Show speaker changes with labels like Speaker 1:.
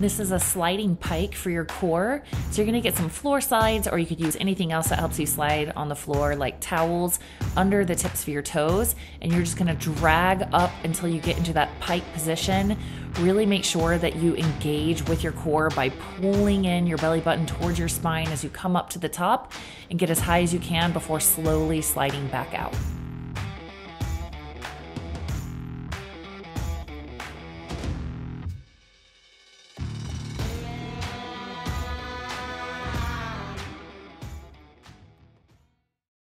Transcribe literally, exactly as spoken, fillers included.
Speaker 1: This is a sliding pike for your core. So you're gonna get some floor slides, or you could use anything else that helps you slide on the floor, like towels under the tips of your toes. And you're just gonna drag up until you get into that pike position. Really make sure that you engage with your core by pulling in your belly button towards your spine as you come up to the top, and get as high as you can before slowly sliding back out.